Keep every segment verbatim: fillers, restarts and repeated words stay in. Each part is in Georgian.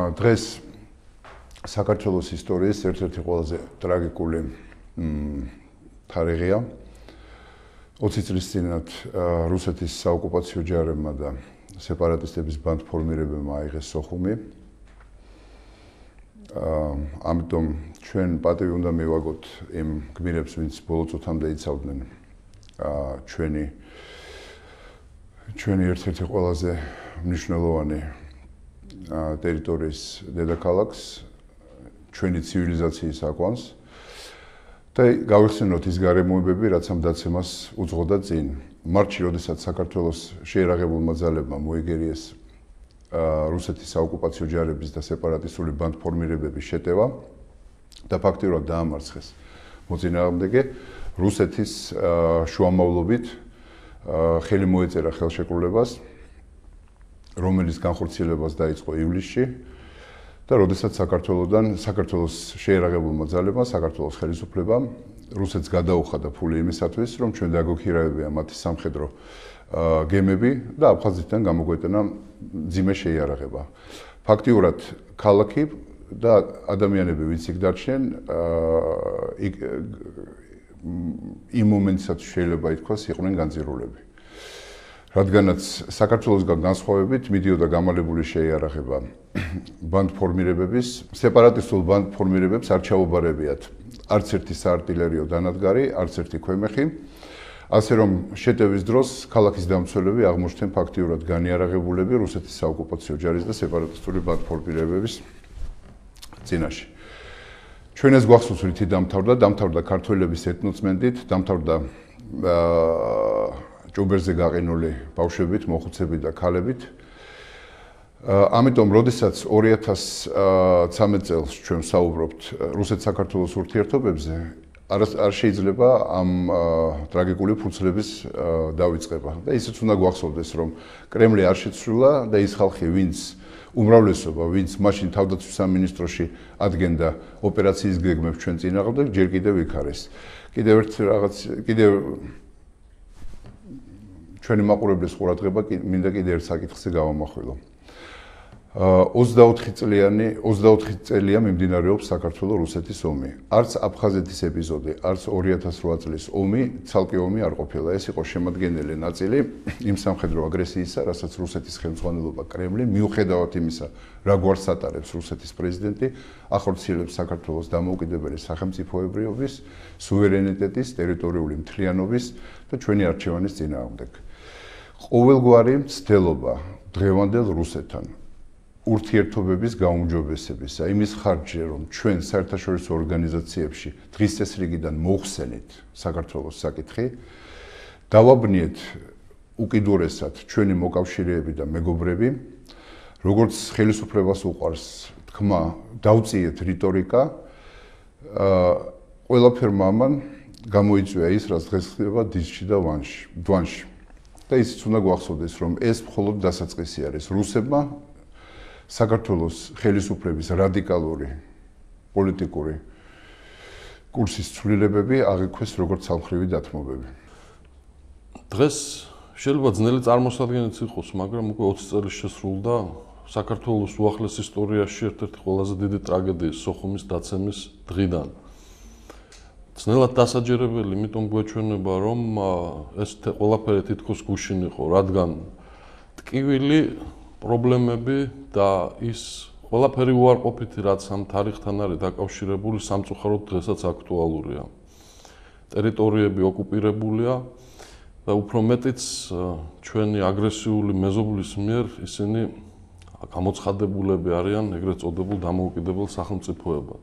დღეს საქართველოს ისტორიის ერთ-ერთი ყველაზე ტრაგიკული თარიღია. ოცი წლის წინათ რუსეთის საოკუპაციო ჯარებმა და სეპარატისტების ბანდფორმირებებმა აიღეს სოხუმი. ამიტომ ჩვენ პატივი უნდა მივაგოთ იმ გმირებს, ვინც ბოლო წუთამდე იცავდნენ ჩვენი ჩვენი ერთ-ერთი ყველაზე მნიშვნელოვანი ტერიტორიის დედაქალაქს, ჩვენი ცივილიზაციის აკვანს და გავიხსენოთ ის გარემოებები, რაც ამ დაცემას უძღოდა წინ. მარტში, როდესაც საქართველოს შეერაღებულმა ძალებმა მოიგერიეს რუსეთის საოკუპაციო ჯარების და სეპარატისტული ბანდფორმირებების შეტევა და ფაქტიურად დაამარცხეს მოწინააღმდეგე, რუსეთის შუამავლობით ხელი მოეწერა ხელშეკრულებას, რომელიც განხორციელებას დაიწყო ივლისში და როდესაც საქართველოსდან საქართველოს შეერაღებულმა ძალებმა, საქართველოს ხელისუფლებამ რუსეთს გადაუხადა ფული იმისათვის, რომ ჩვენ დაგვექირავებია მათი სამხედრო გემები და აფხაზეთიდან გამოგვეტანა მძიმე შეიარაღება. ფაქტიურად ქალაქი და ადამიანები, ვინც იქ დარჩნენ, იმ მომენტსაც შეიძლება ითქვას, იყვნენ განძირულები. რადგანაც საქართველოსგან განსხვავებით მიდიოდა გამალებული შეიარაღება ბანდფორმირებების, სეპარატისტულ ბანდფორმირებებს არ ჩაუბარებიათ არც ერთი საარტილერიო დანადგარი, არც ერთი ქვემეხი. ასე რომ შეტევის დროს ქალაქის დამცველები აღმოჩნდნენ ფაქტიურად განიარაღებულები რუსეთის საოკუპაციო ჯარის და სეპარატისტული ბანდფორმირებების წინაშე. ჩვენ ეს გვახსოვს რითი დამთავრდა, დამთავრდა ქართველების ეთნოცმენტით, დამთავრდა ჭუბერზე გაყინული ბავშვებით, მოხუცებით და ქალებით. ამიტომ, როდესაც ორი ათას ცხრამეტ წელს ჩვენ ვსაუბრობთ რუსეთ-საქართველოს ურთიერთობებზე, არ შეიძლება ამ ტრაგიკული ფურცლების დავიწყება. და ისიც უნდა გვახსოვდეს, რომ კრემლი არ შეცვლილა და ის ხალხი, ვინც უმრავლესობა, ვინც მაშინ თავდაცვის სამინისტროში ადგენდა ოპერაციის გეგმებს ჩვენ წინააღმდეგ, ჯერ კიდევ იქ არის. კიდევ ერთ რაღაც, კიდევ ჩვენი მაყურებლის ყურადღება მინდა კიდევ ერთ საკითხზე გავამახვილო. ოცდაოთხი წლიანი, ოცდაოთხი წელია მიმდინარეობს საქართველო-რუსეთის ომი. არც აფხაზეთის ეპიზოდი, არც ორი ათას რვა წლის ომი, ცალკე ომი არ ყოფილა. ეს იყო შემადგენელი ნაწილი იმ სამხედრო აგრესიისა, რასაც რუსეთის ხელმძღვანელობა კრემლი, მიუხედავად იმისა, რა გვარს ატარებს რუსეთის პრეზიდენტი, ახორციელებს საქართველოს დამოუკიდებელი სახელმწიფოებრიობის, სუვერენიტეტის, ტერიტორიული მთლიანობის და ჩვენი არჩევანის წინააღმდეგ. ყოველგვარი მცდელობა დღევანდელ რუსეთთან ურთიერთობების გაუმჯობესებისა, იმის ხარჯზე, რომ ჩვენ საერთაშორისო ორგანიზაციებში დღის წესრიგიდან მოხსენით საქართველოს საკითხი, დავაბნიეთ უკიდურესად ჩვენი მოკავშირეები და მეგობრები, როგორც ხელისუფლებას უყვარს თქმა, დავწიეთ რიტორიკა, ყველაფერმა ამან გამოიწვია ის, რაც დღეს ხდება დისში და დვანში. და ისიც უნდა გვახსოვდეს, რომ ეს მხოლოდ დასაწყისი არის რუსებმა საქართველოს ხელისუფლების რადიკალური პოლიტიკური კურსის ცვლილებები აღიქვეს როგორც სამხრივი დათმობები. დღეს შეიძლება ძნელი წარმოსადგენიც იყოს, მაგრამ უკვე ოცი წელი შესრულდა საქართველოს უახლეს ისტორიაში ერთ-ერთი ყველაზე დიდი ტრაგედიის, სოხუმის დაცემის დღიდან. ძნელად დასაჯერებელი, იმიტომ გვეჩვენება, რომ ეს ყველაფერი თითქოს გუშინ იყო, რადგან ტკივილი პრობლემები და ის ყველაფერი უარყოფითი, რაც ამ თარიღთან არის დაკავშირებული, სამწუხაროდ დღესაც აქტუალურია. ტერიტორიები ოკუპირებულია და უფრო მეტიც ჩვენი აგრესიული მეზობლის მიერ ისინი გამოცხადებულები არიან ეგრეთ წოდებულ დამოუკიდებელ სახელმწიფოებად.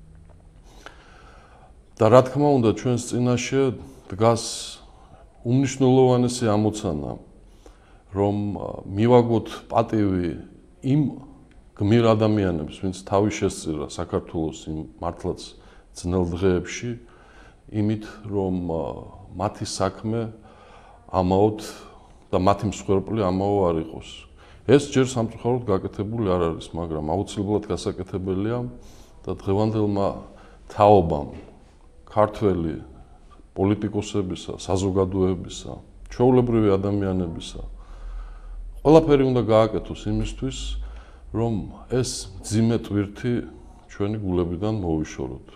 და რა თქმა უნდა, ჩვენს წინაშე დგას უმნიშვნელოვანესი ამოცანა, რომ მივაგოთ პატივი იმ გმირ ადამიანებს, ვინც თავი შესწირა საქართველოს იმ მართლაც ძნელ დღეებში, იმით, რომ მათი საქმე ამაოდ და მათი მსხვერპლი ამაო არ იყოს. ეს ჯერ სამწუხაროდ გაკეთებული არ არის, მაგრამ აუცილებლად გასაკეთებელია და დღევანდელმა თაობამ ქართველი პოლიტიკოსებისა, საზოგადოებისა, ჩვეულებრივი ადამიანებისა ყველაფერი უნდა გააკეთოს იმისთვის, რომ ეს ძიმე ტვირთი ჩვენი გულებიდან მოვიშოროთ.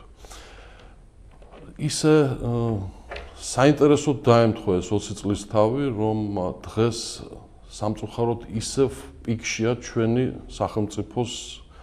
ისე საინტერესოდ დაემთხვა ეს ოცი წლის თავი, რომ დღეს სამწუხაროდ ისევ პიკშია ჩვენი სახელმწიფოს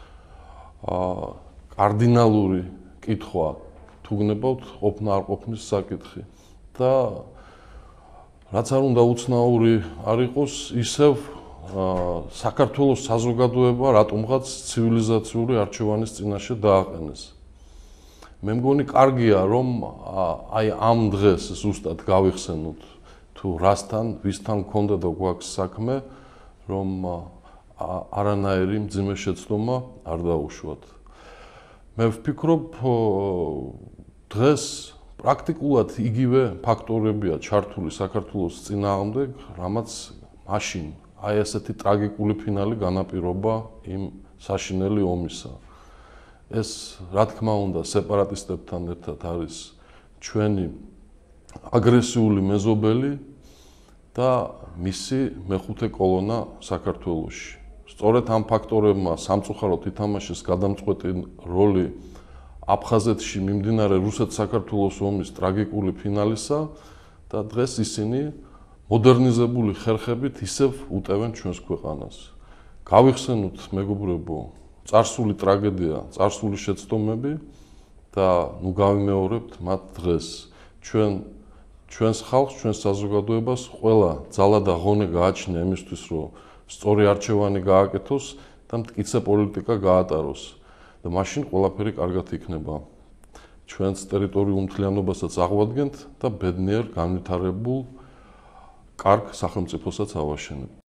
კარდინალური კითხვა, თუ გნებავთ ყოფნა არ ყოფნის საკითხი. და რაც არ უნდა უცნაური არ იყოს, ისევ საქართველოს საზოგადოება რატომღაც ცივილიზაციური არჩევანის წინაშე დააყენეს. მე მგონი კარგია, რომ აი ამ დღეს ზუსტად გავიხსენოთ თუ რასთან, ვისთან გქონდა და გვაქვს საქმე, რომ არანაირი მძიმე შეცდომა არ დაუშვათ. მე ვფიქრობ, დღეს პრაქტიკულად იგივე ფაქტორებია ჩართული საქართველოს წინააღმდეგ, რამაც მაშინ აი ესეთი ტრაგიკული ფინალი განაპირობა იმ საშინელი ომისა. ეს, რა თქმა უნდა, სეპარატისტებთან ერთად არის ჩვენი აგრესიული მეზობელი და მისი მეხუთე კოლონა საქართველოში. სწორედ ამ ფაქტორებმა სამწუხაროდ ითამაშეს გადამწყვეტი როლი აფხაზეთში მიმდინარე რუსეთ-საქართველოს ომის ტრაგიკული ფინალისა და დღეს ისინი მოდერნიზებული ხერხებით ისევ უტევენ ჩვენს ქვეყანას. გავიხსენოთ, მეგობრებო, წარსული ტრაგედია, წარსული შეცდომები და ნუ გავიმეორებთ მათ დღეს. ჩვენ ჩვენს ხალხს, ჩვენს საზოგადოებას ყველა ძალა და ღონე გააჩნია იმისთვის, რომ სწორი არჩევანი გააკეთოს და მტკიცე პოლიტიკა გაატაროს. და მაშინ ყველაფერი კარგად იქნება. ჩვენს ტერიტორიულ მთლიანობასაც აღვადგენთ და ბედნიერ განვითარებულ კარგ სახელმწიფოსაც ავაშენებთ.